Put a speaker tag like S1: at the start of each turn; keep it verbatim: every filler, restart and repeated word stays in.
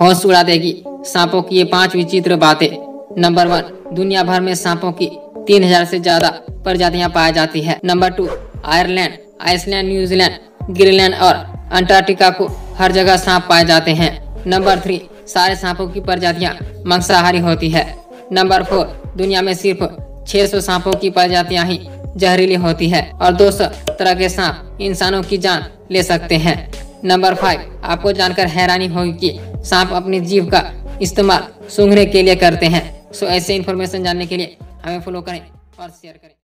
S1: होश उड़ा देगी सांपों की ये पांच विचित्र बातें। नंबर वन, दुनिया भर में सांपों की तीन हजार से ज्यादा प्रजातियां पाई जाती है। Number two, Ireland, Iceland, New Zealand, Greenland और अंटार्कटिका को हर जगह सांप पाए जाते हैं। नंबर थ्री, सारे सांपों की प्रजातियां मांसाहारी होती है। नंबर फोर, दुनिया में सिर्फ छह सौ सांपों की प्रजातियां ही जहरीली होती है और दो सौ तरह के सांप इंसानों की जान ले सकते हैं। नंबर फाइव, आपको जानकर हैरानी होगी कि सांप अपनी जीभ का इस्तेमाल सूंघने के लिए करते हैं। सो ऐसे इन्फॉर्मेशन जानने के लिए हमें फॉलो करें और शेयर करें।